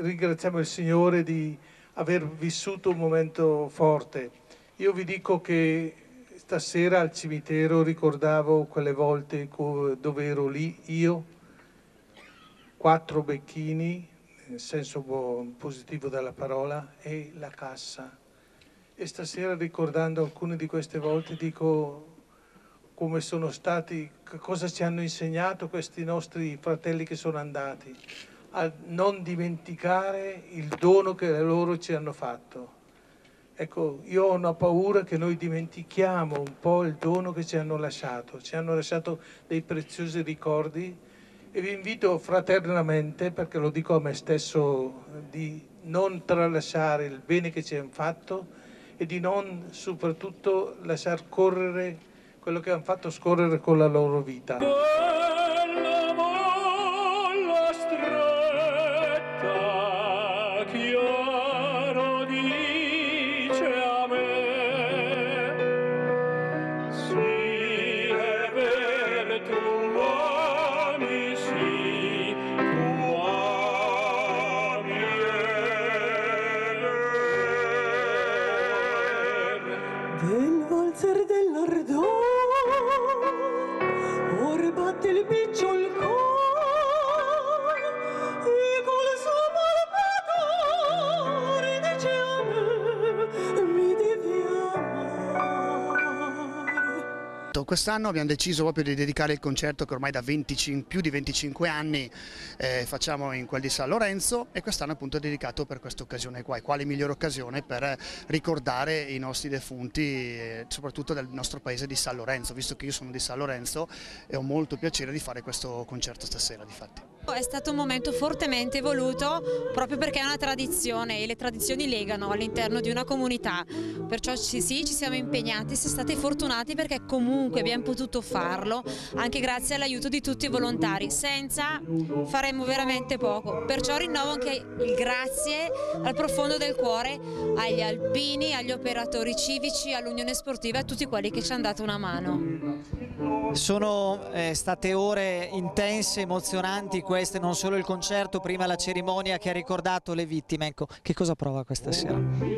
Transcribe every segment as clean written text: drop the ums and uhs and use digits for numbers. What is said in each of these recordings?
ringraziamo il Signore di aver vissuto un momento forte. Io vi dico che stasera al cimitero ricordavo quelle volte dove ero lì io, 4 becchini, nel senso positivo della parola, e la cassa. E stasera, ricordando alcune di queste volte, dico come sono stati, cosa ci hanno insegnato questi nostri fratelli che sono andati, a non dimenticare il dono che loro ci hanno fatto. Ecco, io ho una paura che noi dimentichiamo un po' il dono che ci hanno lasciato dei preziosi ricordi, e vi invito fraternamente, perché lo dico a me stesso, di non tralasciare il bene che ci hanno fatto e di non soprattutto lasciar correre quello che hanno fatto scorrere con la loro vita. Quella molla stretta, chiaro dice a me, sì è vero, tu ami, sì, tu ami del valzer dell'ardore, ora batte il picciol cuore, e col suo malvatore dice a me, mi devi amare. Quest'anno abbiamo deciso proprio di dedicare il concerto che ormai da più di 25 anni facciamo in quel di San Lorenzo, e quest'anno appunto è dedicato per questa occasione qua. E quale migliore occasione per ricordare i nostri defunti, soprattutto del nostro paese di San Lorenzo, visto che io sono di San Lorenzo e ho molto piacere di fare questo concerto stasera, difatti. È stato un momento fortemente voluto proprio perché è una tradizione e le tradizioni legano all'interno di una comunità, perciò sì, ci siamo impegnati, siamo stati fortunati perché comunque abbiamo potuto farlo anche grazie all'aiuto di tutti i volontari, senza faremmo veramente poco, perciò rinnovo anche il grazie al profondo del cuore agli alpini, agli operatori civici, all'Unione Sportiva e a tutti quelli che ci hanno dato una mano. Sono state ore intense, emozionanti queste, non solo il concerto, prima la cerimonia che ha ricordato le vittime. Ecco, che cosa prova questa sera?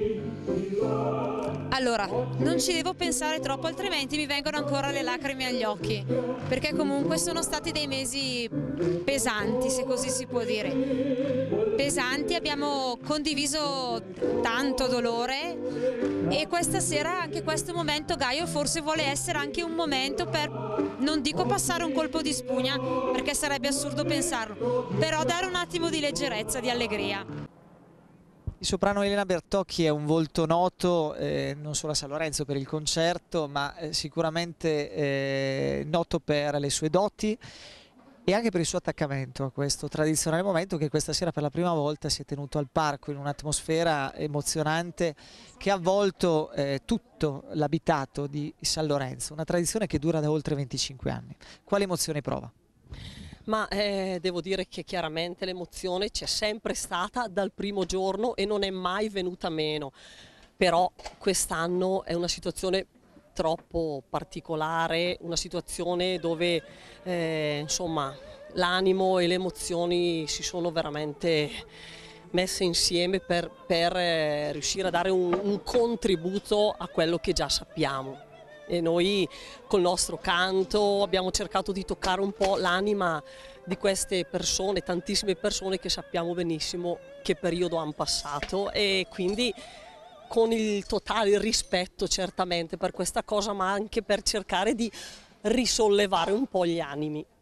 Allora, non ci devo pensare troppo, altrimenti mi vengono ancora le lacrime agli occhi, perché comunque sono stati dei mesi pesanti, se così si può dire. Pesanti, abbiamo condiviso tanto dolore, e questa sera, anche questo momento, Gaio forse vuole essere anche un momento per, non dico passare un colpo di spugna, perché sarebbe assurdo pensarlo, però dare un attimo di leggerezza, di allegria. Il soprano Elena Bertocchi è un volto noto non solo a San Lorenzo per il concerto, ma sicuramente noto per le sue doti e anche per il suo attaccamento a questo tradizionale momento che questa sera per la prima volta si è tenuto al parco in un'atmosfera emozionante che ha avvolto tutto l'abitato di San Lorenzo, una tradizione che dura da oltre 25 anni. Quale emozione prova? Ma devo dire che chiaramente l'emozione c'è sempre stata dal primo giorno e non è mai venuta meno, però quest'anno è una situazione troppo particolare, una situazione dove insomma l'animo e le emozioni si sono veramente messe insieme per riuscire a dare un contributo a quello che già sappiamo. E noi col nostro canto abbiamo cercato di toccare un po' l'anima di queste persone, tantissime persone che sappiamo benissimo che periodo hanno passato, e quindi con il totale rispetto certamente per questa cosa, ma anche per cercare di risollevare un po' gli animi.